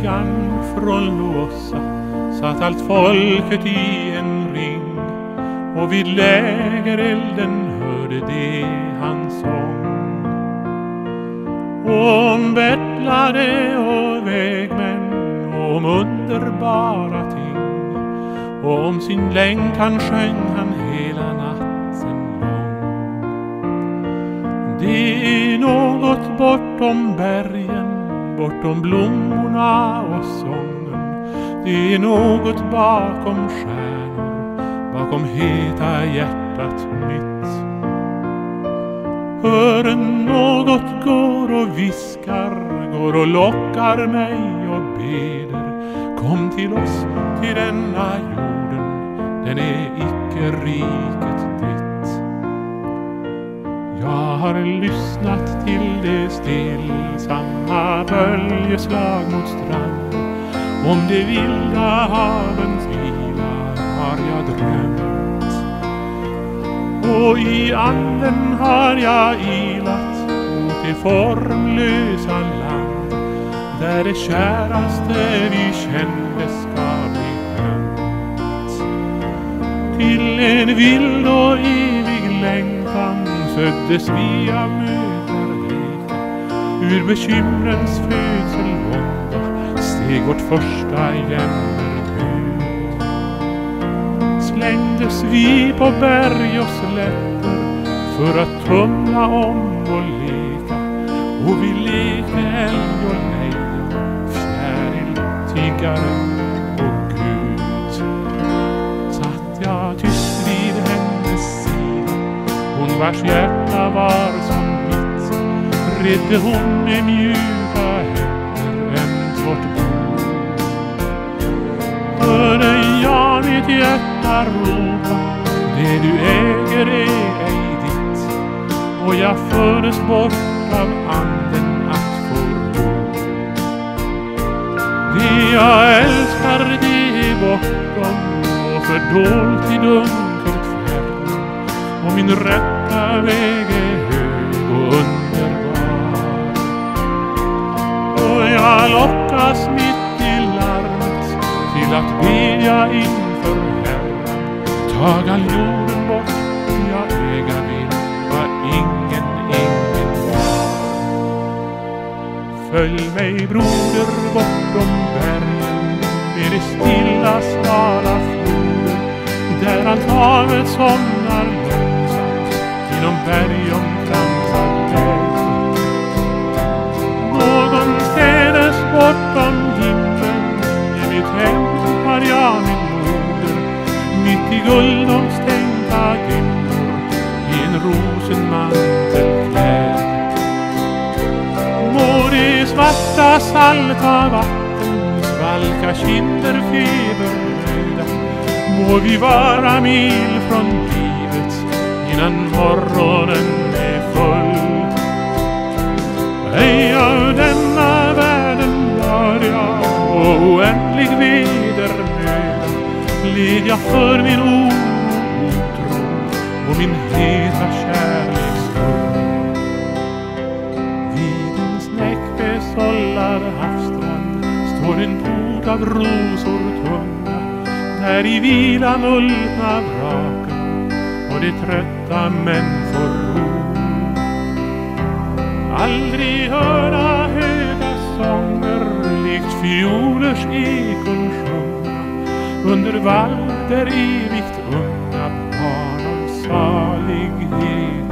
kyrkan från Låsa satt allt folket i en ring, och vid lägerelden hörde de hans sång. Och om bettlare och vägmän, och om underbara ting, och om sin längtan sjöng han hela natten lång. Det är något bortom bergen, bortom blommorna och sången. Det är något bakom stjärnor, bakom heta hjärtat mitt. Hör något går och viskar, går och lockar mig och beder. Kom till oss, till denna jorden, den är icke riket ditt. Jag har lyssnat till det stillsamma böljeslag mot strand. Om det vilda havens vila har jag drömt. Och i anden har jag ilat mot det formlösa land, där det käraste vi kände ska bli glömt. Till en vild och evig längtan föddes vi av mödradrika. Ur bekymrens födselvånda steg vårt första jämmerhud. Slängdes vi på berg och slätter för att tumla om och leka, och vi lekte älg och lejon, fjäril, tiggare och Gud. Satt jag tyst vid hennes sida, hon vars hjärta var som mitt, redde hon med mjuka händer en svårt bord. Hörde jag mitt hjärta ropa, det du äger är ej ditt, och jag fördes bort av anden att få ro. Det jag älskar, det är bortom och fördolt i dunkelt fjärr, och min rätta väg är hög och underbar. Och jag lockas mitt i larmet till att bedja inför Herren. Tag all jorden bort, jag äga vill vad ingen har. Följ mig broder bortom bergen, med det stilla svala floder, där allt havet somnar långsamt inom bergomkransad väg. Någonstädes bortom himlen i mitt hem har jag min moder, mitt i guldomstänkta dimmor i en rosenmantel klädd. Må det svarta salta vatten svalka kinder feberröda, må vi vara mil från livet innan morgonen är full. Ej av denna världen var jag och oändlig vedernöda, led jag för min otro och min heta kärleksfull. Vid en snäckbesållad havsstrand står en port av rosor tunga, där i vila multna vraken och de trötta män får ro. Aldrig hörda höga sånger likt fiolers ekon sjunga under vall där evigt unga barn om salighet